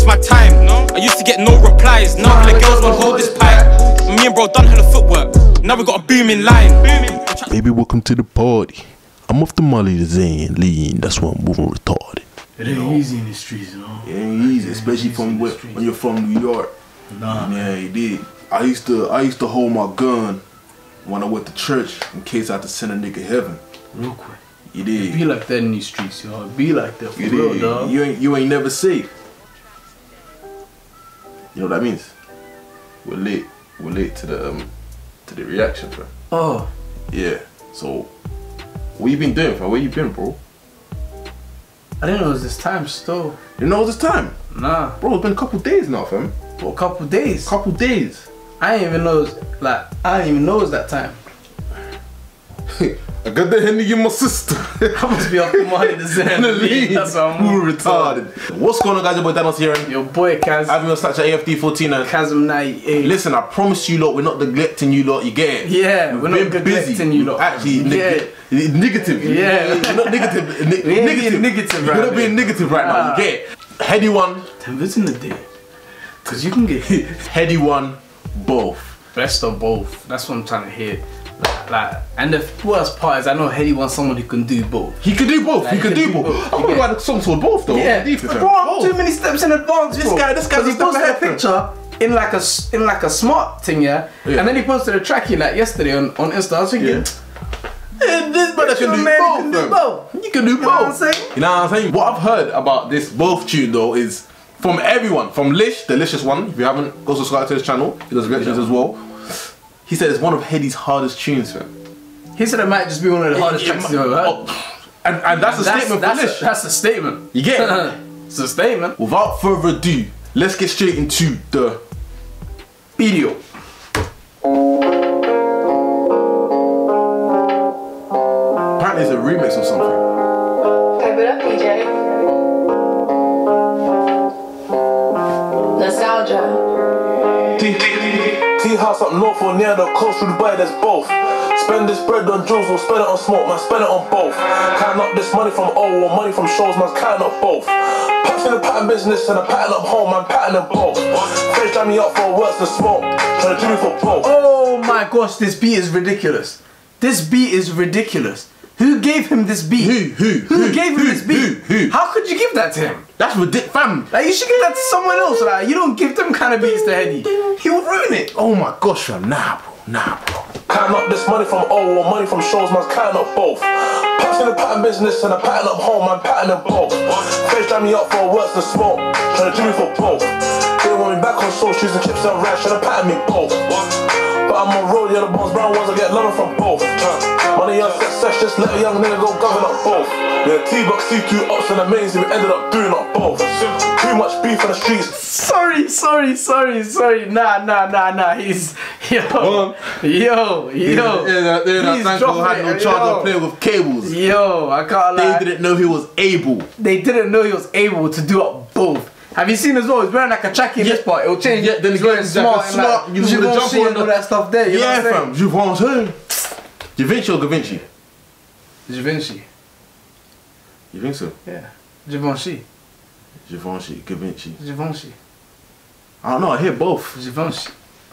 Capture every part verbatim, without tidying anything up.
waste my time. No, I used to get no replies. Now the girls want hold this pipe. Me and bro done hella footwork. Now we got a booming line. Baby, welcome to the party. I'm off the Molly to Zane, lean. That's why I'm moving retarded. It ain't easy in the streets, you know. It ain't easy, especially from where, when you're from New York. Nah, yeah, you did. I used to, I used to hold my gun when I went to church in case I had to send a nigga heaven. Real quick. You did. It be like that in these streets, yo. It be like that for you real, did. dog. You ain't, you ain't never safe. You know what that means? We're late. We're late to the um, to the reaction, bro. Oh. Yeah. So, what you been doing, fam? Where you been, bro? I didn't know it was this time still. You didn't know it was this time? Nah. Bro, it's been a couple days now, fam. For a couple days. Couple days. I didn't even know it was, like, I didn't even know it was that time. I got the Henny in my sister. I must be off the money to send the lead. That's why I'm We're retarded. What's going on, guys? Your boy Dan here. Your boy Kaz. I've been on Snapchat A F D fourteen and Chasm ninety-eight. Listen, I promise you lot, we're not neglecting you lot, you get it? Yeah, we're not neglecting busy. you lot. Actually, yeah. neg negative. Yeah. You're not negative. Ne we ain't negative. being negative right You're not now. being negative right nah. now, you get it? Headie One. ten bits in the day. Because you can get hit. Headie One, both. Best of both. That's what I'm trying to hear. Like, like, and the worst part is I know Headie wants someone who can do both. He can do both. Like, he can do both. both. I wonder why the song's called both though. Yeah, Deep, bro, I'm too many steps in advance. This bro. guy, this guy's he a step posted a ahead, bro. picture in like a in like a smart thing, yeah? yeah. And then he posted a trackie like yesterday on on Insta. I was thinking, yeah. Hey, this brother can do man, both. can do fam. both. You can do You know what I'm both. saying? You know what I'm saying? What I've heard about this both tune though is from everyone, from Lish, the Licious one. If you haven't, go subscribe to his channel. He does reactions yeah. as well. He said it's one of Headie's hardest tunes, fam. He said it might just be one of the hardest tracks he's ever heard. Oh, and, and that's a that's, statement that's for Lish. A, that's a statement. You get it? It's a statement. Without further ado, let's get straight into the video. Apparently it's a remix or something. Type it up, P J. Nostalgia. Tea house up north or near the coast, through Dubai, there's both. Spend this bread on jewels or spend it on smoke, man, spend it on both. Count up this money from O or money from shows, man, count up both. Puffs in the pattern business and a pattern up home, man, pattern them both. Face jam me up for worse than smoke, trying to do me for both. Oh my gosh, this beat is ridiculous. This beat is ridiculous. Who gave him this beat? Who? Who? Who, who gave him who, this beat? Who? Who? How could you give that to him? That's ridiculous, fam. Like, you should give that to someone else. Like, you don't give them kind of beats to Headie. He would ruin it. Oh my gosh, fam. Nah, bro. Nah, bro. Count up this money from O or money from shows, man, count up both. Puffs in the pattern business and a pattern up home, man, pattern them both. Face jam me up for worse than smoke, trying to do me for both. They want me back on socials and chips and rash, trying to pattern me both. But I'm on road, yeah, the bones brown ones, I get loving from both. Money on success, just let a young nigga go govern up both. Yeah, T-Box, C Q, ops and amazing, we ended up doing up both. Too much beef on the streets. Sorry, sorry, sorry, sorry. Nah, nah, nah, nah. He's yo, Well, yo, yo. Yeah, yeah, yeah, He's that dropping had no it, charge yo. of playing with cables. Yo, I can't lie. They didn't know he was able. They didn't know he was able to do up both. Have you seen as well? He's wearing like a trackie in Yeah. this part. It'll change. Yeah, then he's again, wearing it's like smart, a and smart- like, you see the Givenchy jumper on and all the- that stuff there. You Yeah, know what I'm fam. Givenchy. Da Vinci or Da Vinci? Givenchy. You think so? Yeah. Givenchy. Givenchy, Da Vinci. Givenchy. I don't know. I hear both. Givenchy.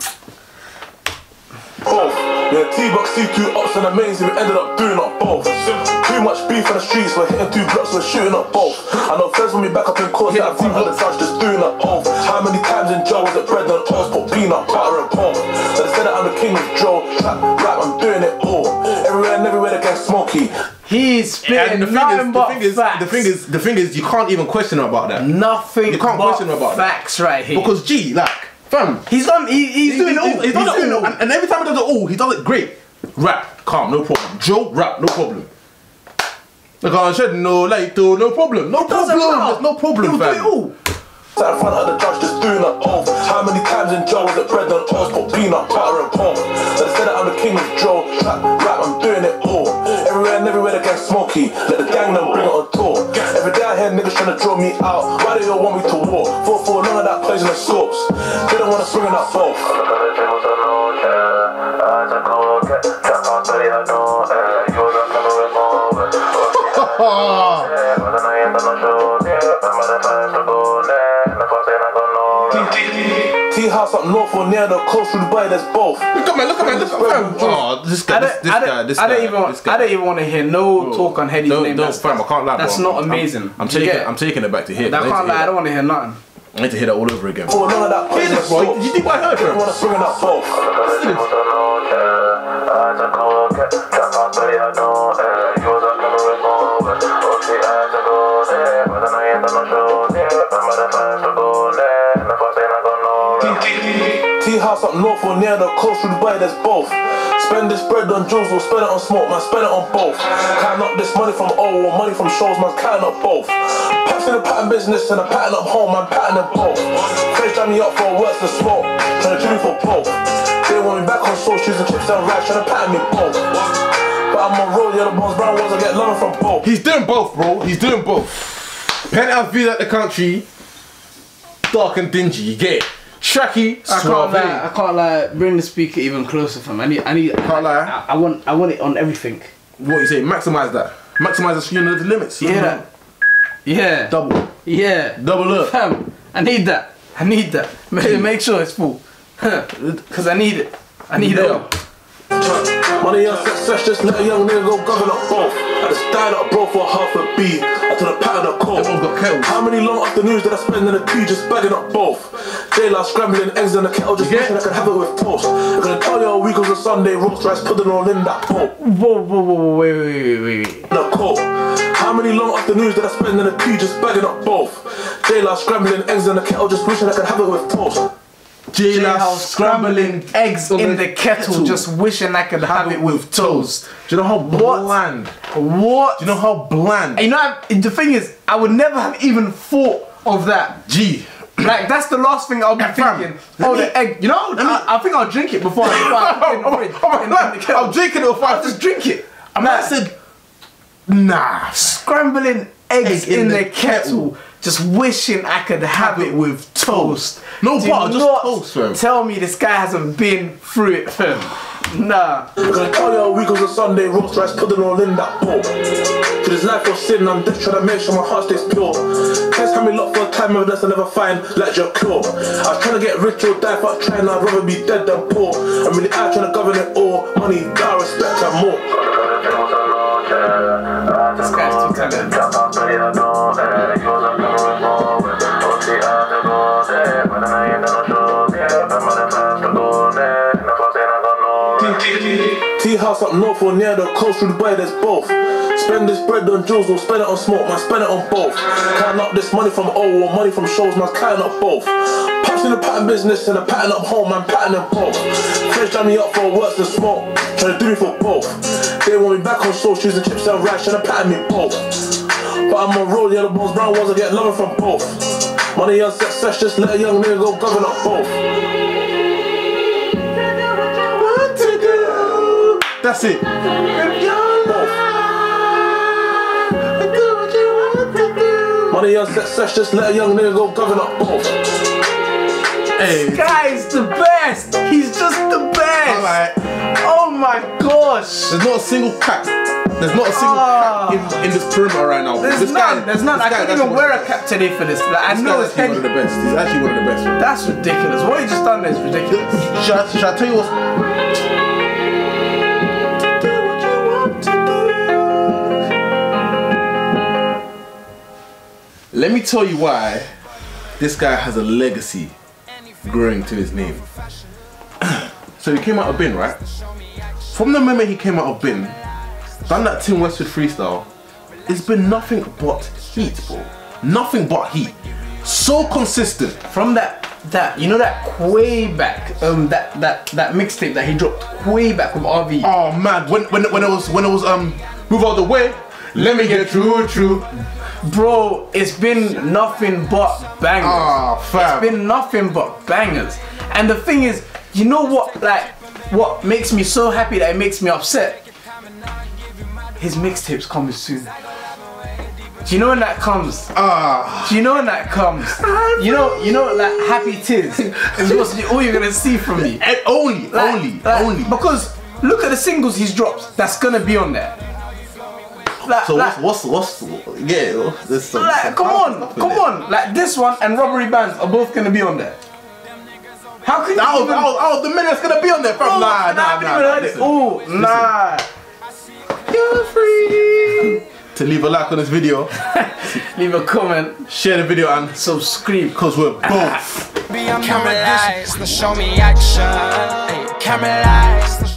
Both. Yeah, T-Box, C Q, ops and amazing, we ended up doing up both. Too much beef on the streets, we're hitting two blocks, we're shooting up both. I know friends when we back up in court, that team on the touch, just doing up both. How many times in Joe was it bread and toast, put peanut butter and pork? So they said that I'm the king of Joe, rap, rap, I'm doing it all. Everywhere and everywhere they get smoky. He's spitting And the thing nothing is, the but thing is, facts. the thing is, the thing is, you can't even question him about that. Nothing You can't but question him about that. facts right here. Because G, like, fam, he's done. He, he's, He- doing he- all. He's done doing it all, and, and every time he does it all, he does it great. Rap, calm, no problem. Joe, rap, no problem. Like I said, no light, no problem, no doesn't problem. matter. There's no problem, He'll do fam. it all. Sat in front of the judge, just doing up both. How many times in Joe was it bread and toast, put peanut butter and pork? So they said that I'm the king of Joe, rap, rap, I'm doing it all. Everywhere and everywhere they get smoky, let the gang them bring it on tour. Every day I hear niggas trying to draw me out, why they all want me to war? Four for none of that plays in the soaps, they don't want to swing it up both. Tea house up north or near the coast through Dubai, there's both. Look at man, look at man, look at man. Oh, this guy, I this, don't, this I don't, guy, this I don't guy, even, this guy. I don't even want to hear no Bro, talk on Headie's don't, name. Don't, That's, fam, I can't lie, that's bro. not I'm, amazing. I'm, I'm Do you taking, get I'm taking it back to here. I can't lie. I don't want to hear nothing. I need to hear that all over again. Oh, none of that. Hear this, bro. Did you think what I heard, I bro? wanna swing it up both. Listen to this. Tea house up north or near the coast through Dubai, there's both. Spend this bread on jewels or spend it on smoke, man, spend it on both. Counting up this money from O or money from shows, man, counting up both. Packs in the pattern business and a pattern up home, man, pattern them both. Face jam me up for worse than smoke, trying to do me for both. They want me back on soul, shoes and chips and rice, trying to pattern me both. But I'm on road, yeah, the bones brown ones, I get loving from both. He's doing both, bro. He's doing both. Penthouse view at the country, dark and dingy. You get it. Tracky, I can't lie. I can't lie. Bring the speaker even closer for me. I need. I need. Can't lie. I, I want. I want it on everything. What you say? Maximize that. Maximize the screen of the limits. You hear that? Yeah. Double. Yeah. Double up. Fam, I need that. I need that. Make, make sure it's full. Cause I need it. I need it all. Money on success, just let a young nigga go govern up both. I just died up bro for half a beat. I took a pattern of coke. Everyone's got kettles. How many long afternoons did I spend in the tea just bagging up both? J-Law scrambling eggs in the kettle, just wishing I could have it with toast. I'm gonna tell you all week was a Sunday roast rice, put it all in that pot. Whoa, whoa, whoa, wait, wait, wait, wait. The coke. How many long afternoons did I spend in the tea just bagging up both? J-Law scrambling eggs in the kettle, just wishing I could have it with toast. J-Law scrambling eggs in the kettle, just wishing I could have it with toast. Do you know how bland? What? Do you know how bland? And you know, I, the thing is, I would never have even thought of that. G. Like, that's the last thing I'll be Fam, thinking. Oh, me- the egg. You know, me- I, I think I'll drink it before I, before I put it in the fridge. I'm, in- in the kettle. I'm drinking it before I I'll just drink it. I Nah. said, nah. Scrambling eggs Egg in, the, kettle, just wishing I could have it with toast. No Do butter, just not toast, fam. Tell me this guy hasn't been through it, fam. Nah. I'm gonna tell you all week was a Sunday roast rice, put it all in that pot. To this life of sin, I'm just trying to make sure my heart stays pure. Test how me look for a time of this I never find like your cure. I was trying to get rich or die, fuck trying, I'd rather be dead than poor. I'm really out trying to govern it all, money, power, respect and more. This guy's too talented. Tea house up north or near the coast through Dubai, there's both. Spend this bread on jewels or spend it on smoke, man, spend it on both. Counting up this money from O or money from shows, man, counting up both. Pass in the pattern business and a pattern up home, man, pattern them both. Fresh jam me up for worse than smoke, trying to do me for both. They want me back on soul, shoes and chips and rice, trying to pattern me both. But I'm on road, yeah, the bones brown ones, I get loving from both. Money on success, just let a young nigga go govern up both. What to do? That's it. Money on success, just let a young nigga go govern up both. Hey. This guy's the best. He's just the best. Alright. Oh my gosh. There's not a single cap. There's not a single Ah. cap in, in this perimeter right now. There's this none. guy, There's none. this I guy, couldn't that's even one wear of a the cap today for this. Like, I This know guy's it's actually one of heavy. the best. He's actually one of the best. Man. That's ridiculous. What you just done there is ridiculous. Should I, should I tell you what's... Let me tell you why this guy has a legacy growing to his name. So he came out of bin, right? From the moment he came out of bin, done that Tim Westwood freestyle, it's been nothing but heat, bro. Nothing but heat. So consistent. From that, that you know that way back, um, that that that mixtape that he dropped way back with R V. Oh man, when when when it was when it was um move out the way, let me get through, true. Bro, it's been nothing but bangers. Ah, fam. It's been nothing but bangers. And the thing is, you know what, like, what makes me so happy that it makes me upset? His mixtape's coming soon. Do you know when that comes? Ah. Do you know when that comes? You know, you know, like happy tears is what's all you're gonna see from me. And only, Like- only, like, only. Because look at the singles he's dropped. That's gonna be on there. Like, So like, what's what's what's yeah? There's some, like, some come powerful on, stuff in come there. on. Like this one and Robbery Bands are both gonna be on there. How could That you was, even... that was, that was the minute that's gonna be on there, bro. Oh, Nah, and I nah, haven't nah. even nah. heard it. Listen, Oh, nah. you're free to leave a like on this video, Leave a comment, share the video, and subscribe. cause we're both. Camera lights, show me action. Camera lights.